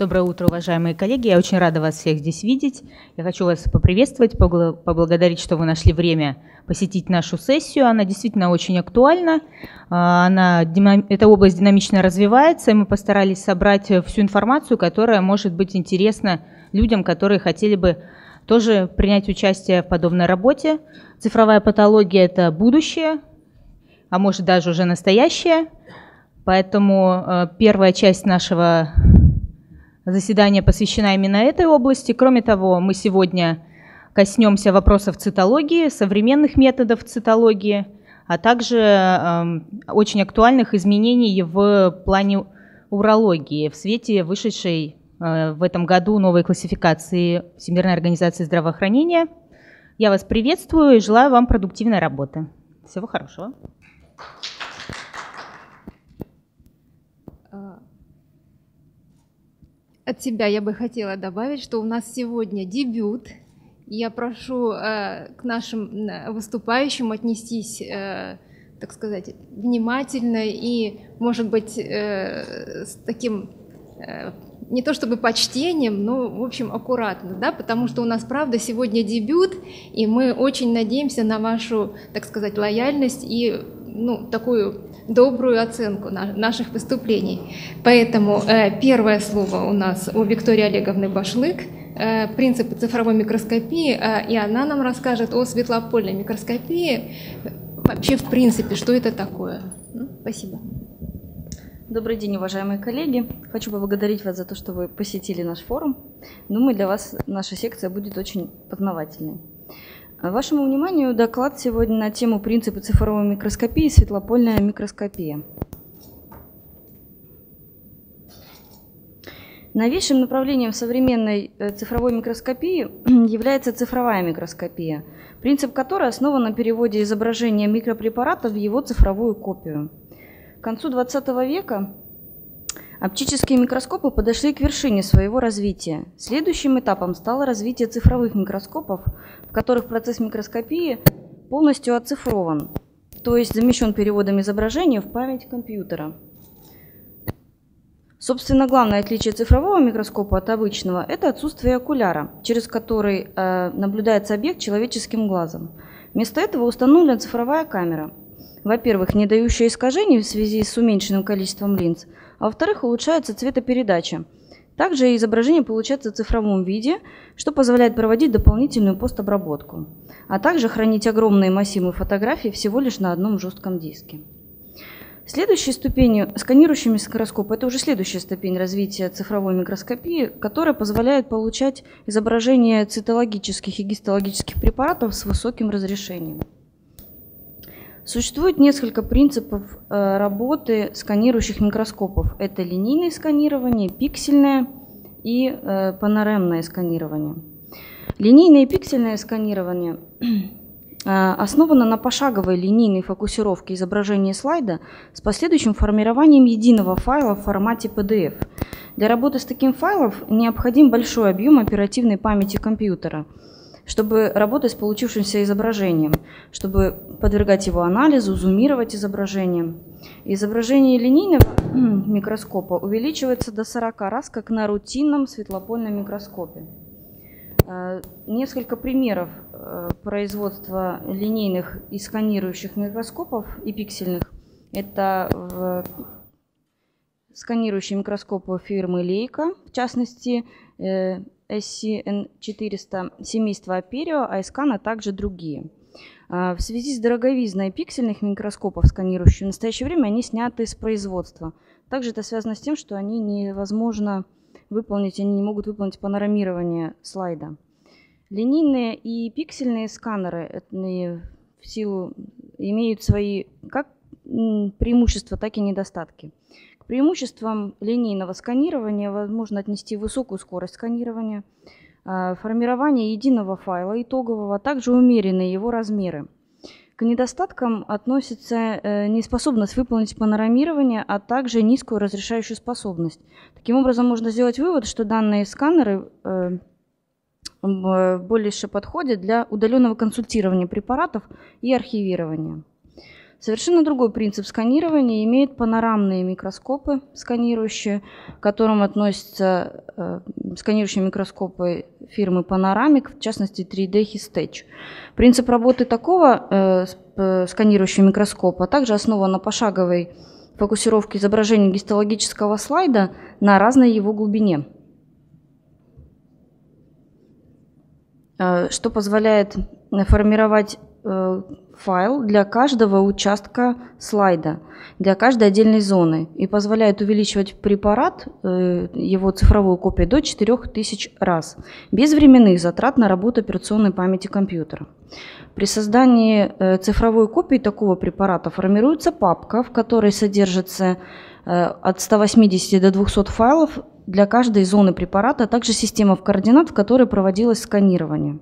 Доброе утро, уважаемые коллеги. Я очень рада вас всех здесь видеть. Я хочу вас поприветствовать, поблагодарить, что вы нашли время посетить нашу сессию. Она действительно очень актуальна. Эта область динамично развивается, и мы постарались собрать всю информацию, которая может быть интересна людям, которые хотели бы тоже принять участие в подобной работе. Цифровая патология – это будущее, а может даже уже настоящее. Поэтому первая часть нашего заседание посвящено именно этой области. Кроме того, мы сегодня коснемся вопросов цитологии, современных методов цитологии, а также очень актуальных изменений в плане урологии в свете вышедшей в этом году новой классификации Всемирной организации здравоохранения. Я вас приветствую и желаю вам продуктивной работы. Всего хорошего. От себя я бы хотела добавить, что у нас сегодня дебют. Я прошу к нашим выступающим отнестись, так сказать, внимательно и, может быть, с таким, не то чтобы почтением, но, в общем, аккуратно, да, потому что у нас, правда, сегодня дебют, и мы очень надеемся на вашу, так сказать, лояльность и, такую добрую оценку наших выступлений. Поэтому первое слово у нас у Виктории Олеговны Башлык, принципы цифровой микроскопии, и она нам расскажет о светлопольной микроскопии, вообще в принципе, что это такое. Спасибо. Добрый день, уважаемые коллеги. Хочу поблагодарить вас за то, что вы посетили наш форум. Думаю, для вас наша секция будет очень познавательной. Вашему вниманию доклад сегодня на тему принципы цифровой микроскопии и светлопольная микроскопия. Новейшим направлением современной цифровой микроскопии является цифровая микроскопия, принцип которой основан на переводе изображения микропрепарата в его цифровую копию. К концу XX века оптические микроскопы подошли к вершине своего развития. Следующим этапом стало развитие цифровых микроскопов, в которых процесс микроскопии полностью оцифрован, то есть замещен переводом изображения в память компьютера. Собственно, главное отличие цифрового микроскопа от обычного – это отсутствие окуляра, через который наблюдается объект человеческим глазом. Вместо этого установлена цифровая камера. Во-первых, не дающая искажений в связи с уменьшенным количеством линз, а во-вторых, улучшается цветопередача. Также изображение получается в цифровом виде, что позволяет проводить дополнительную постобработку, а также хранить огромные массивы фотографий всего лишь на одном жестком диске. Следующей ступенью сканирующий микроскоп – это уже следующая ступень развития цифровой микроскопии, которая позволяет получать изображение цитологических и гистологических препаратов с высоким разрешением. Существует несколько принципов работы сканирующих микроскопов. Это линейное сканирование, пиксельное и панорамное сканирование. Линейное и пиксельное сканирование основано на пошаговой линейной фокусировке изображения слайда с последующим формированием единого файла в формате PDF. Для работы с таким файлом необходим большой объем оперативной памяти компьютера, чтобы работать с получившимся изображением, чтобы подвергать его анализу, зумировать изображение. Изображение линейного микроскопа увеличивается до 40 раз, как на рутинном светлопольном микроскопе. Несколько примеров производства линейных и сканирующих микроскопов и пиксельных. Это сканирующие микроскопы фирмы Leica, в частности SCN400, семейства Aperio, iScan, а также другие. В связи с дороговизной пиксельных микроскопов, сканирующих в настоящее время, они сняты с производства. Также это связано с тем, что они невозможно выполнить, они не могут выполнить панорамирование слайда. Линейные и пиксельные сканеры в силу имеют свои как преимущества, так и недостатки. К преимуществам линейного сканирования возможно отнести высокую скорость сканирования, формирование единого файла итогового, а также умеренные его размеры. К недостаткам относится неспособность выполнить панорамирование, а также низкую разрешающую способность. Таким образом, можно сделать вывод, что данные сканеры больше подходят для удаленного консультирования препаратов и архивирования. Совершенно другой принцип сканирования имеют панорамные микроскопы сканирующие, к которым относятся сканирующие микроскопы фирмы Panoramic, в частности 3D Histech. Принцип работы такого сканирующего микроскопа также основан на пошаговой фокусировке изображения гистологического слайда на разной его глубине, что позволяет формировать файл для каждого участка слайда, для каждой отдельной зоны и позволяет увеличивать препарат, его цифровую копию, до 4000 раз, без временных затрат на работу операционной памяти компьютера. При создании цифровой копии такого препарата формируется папка, в которой содержится от 180 до 200 файлов для каждой зоны препарата, а также система координат, в которой проводилось сканирование.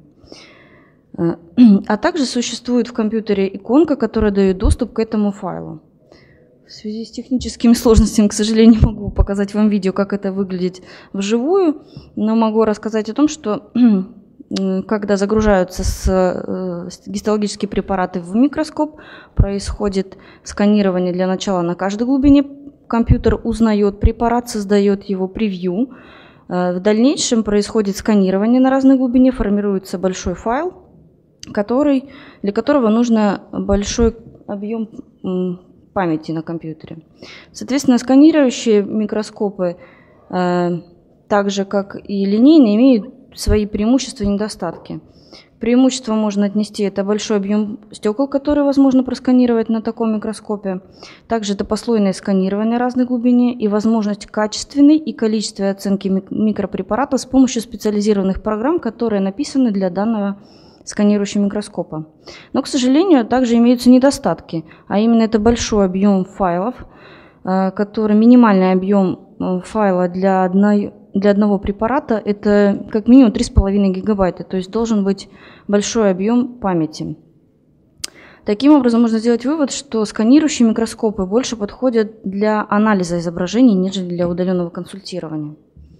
А также существует в компьютере иконка, которая дает доступ к этому файлу. В связи с техническими сложностями, к сожалению, не могу показать вам видео, как это выглядит вживую, но могу рассказать о том, что когда загружаются гистологические препараты в микроскоп, происходит сканирование для начала на каждой глубине. Компьютер узнает препарат, создает его превью. В дальнейшем происходит сканирование на разной глубине, формируется большой файл, для которого нужно большой объем памяти на компьютере. Соответственно, сканирующие микроскопы, так же как и линейные, имеют свои преимущества и недостатки. Преимущество можно отнести — это большой объем стекол, который возможно просканировать на таком микроскопе. Также это послойное сканирование на разной глубине и возможность качественной и количественной оценки микропрепарата с помощью специализированных программ, которые написаны для данного сканирующего микроскопа. Но, к сожалению, также имеются недостатки, а именно это большой объем файлов, минимальный объем файла для одного препарата – это как минимум 3,5 гигабайта, то есть должен быть большой объем памяти. Таким образом, можно сделать вывод, что сканирующие микроскопы больше подходят для анализа изображений, нежели для удаленного консультирования.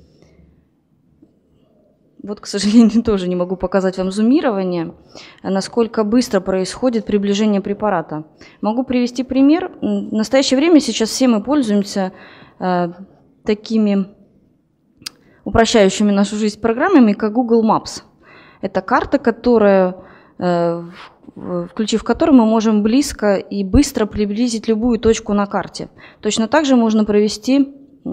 Вот, к сожалению, тоже не могу показать вам зумирование, насколько быстро происходит приближение препарата. Могу привести пример. В настоящее время сейчас все мы пользуемся такими упрощающими нашу жизнь программами, как Google Maps. Это карта, включив которую мы можем близко и быстро приблизить любую точку на карте. Точно так же можно провести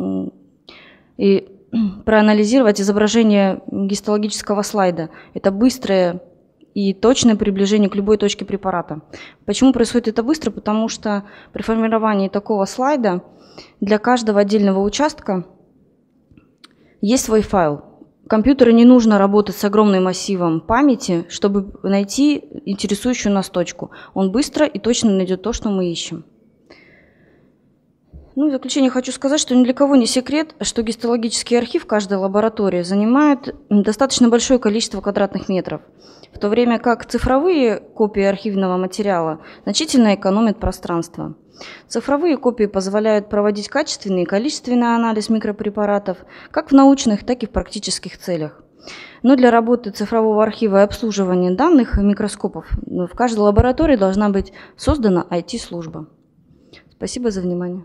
и проанализировать изображение гистологического слайда. Это быстрое и точное приближение к любой точке препарата. Почему происходит это быстро? Потому что при формировании такого слайда для каждого отдельного участка есть свой файл. Компьютеру не нужно работать с огромным массивом памяти, чтобы найти интересующую нас точку. Он быстро и точно найдет то, что мы ищем. В заключение хочу сказать, что ни для кого не секрет, что гистологический архив каждой лаборатории занимает достаточно большое количество квадратных метров, в то время как цифровые копии архивного материала значительно экономят пространство. Цифровые копии позволяют проводить качественный и количественный анализ микропрепаратов как в научных, так и в практических целях. Но для работы цифрового архива и обслуживания данных микроскопов в каждой лаборатории должна быть создана IT-служба. Спасибо за внимание.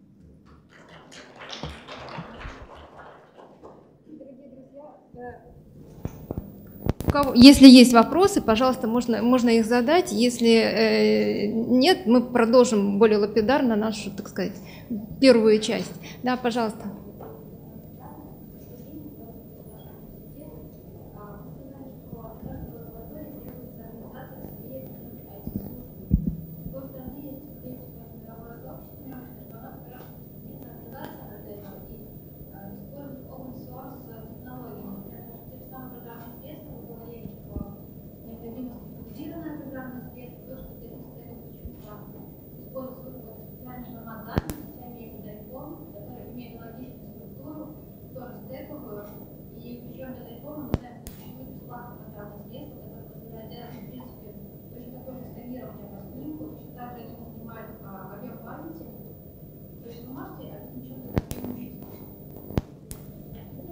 Если есть вопросы, пожалуйста, можно их задать. Если нет, мы продолжим более лапидарно нашу, так сказать, первую часть. Да, пожалуйста.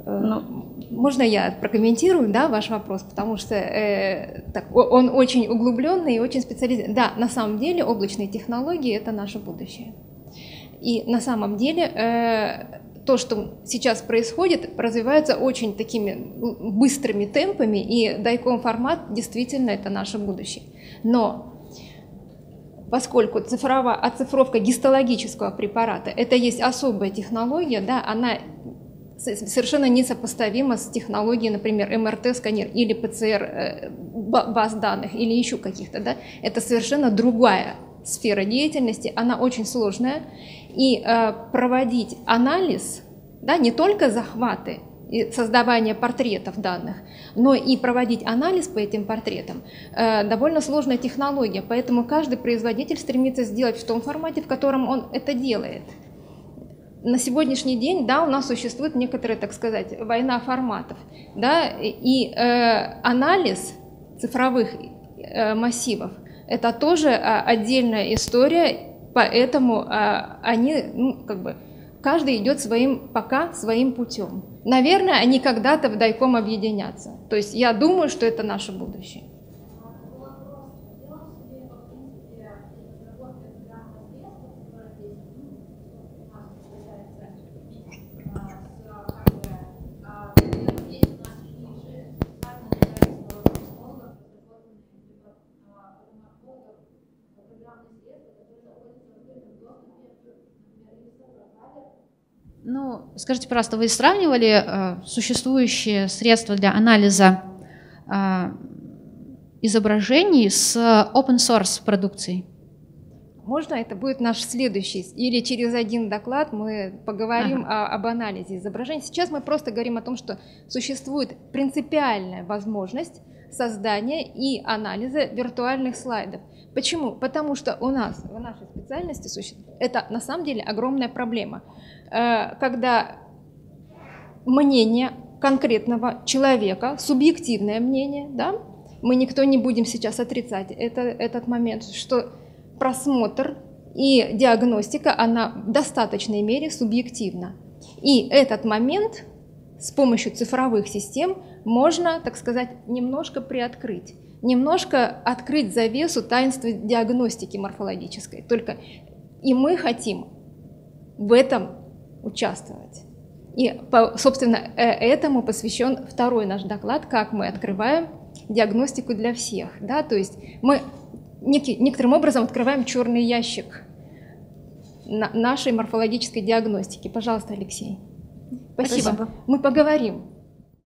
Можно я прокомментирую, да, ваш вопрос, потому что он очень углубленный и очень специализированный. Да, на самом деле облачные технологии – это наше будущее. И на самом деле то, что сейчас происходит, развивается очень такими быстрыми темпами, и DICOM формат действительно это наше будущее. Но поскольку оцифровка гистологического препарата – это есть особая технология, да, она совершенно несопоставима с технологией, например, МРТ-сканер или ПЦР баз данных или еще каких-то. Да? Это совершенно другая сфера деятельности, она очень сложная. И проводить анализ, да, не только захваты и создавание портретов данных, но и проводить анализ по этим портретам довольно сложная технология. Поэтому каждый производитель стремится сделать в том формате, в котором он это делает. На сегодняшний день, да, у нас существует некоторая, так сказать, война форматов, да, и анализ цифровых массивов – это тоже отдельная история, поэтому они, каждый идет пока своим путем. Наверное, они когда-то в DICOM объединятся. То есть я думаю, что это наше будущее. Ну, скажите, пожалуйста, вы сравнивали существующие средства для анализа изображений с open source продукцией? Можно, это будет наш следующий, или через один доклад мы поговорим об анализе изображений. Сейчас мы просто говорим о том, что существует принципиальная возможность создания и анализа виртуальных слайдов. Почему? Потому что у нас в нашей специальности это на самом деле огромная проблема, когда мнение конкретного человека, субъективное мнение, да, мы никто не будем сейчас отрицать этот момент, что просмотр и диагностика, она в достаточной мере субъективна. И этот момент с помощью цифровых систем можно, так сказать, немножко приоткрыть, немножко открыть завесу таинства диагностики морфологической. Только и мы хотим в этом участвовать. И, собственно, этому посвящен второй наш доклад, как мы открываем диагностику для всех. Да? То есть мы некоторым образом открываем черный ящик нашей морфологической диагностики. Пожалуйста, Алексей. Спасибо. Мы поговорим.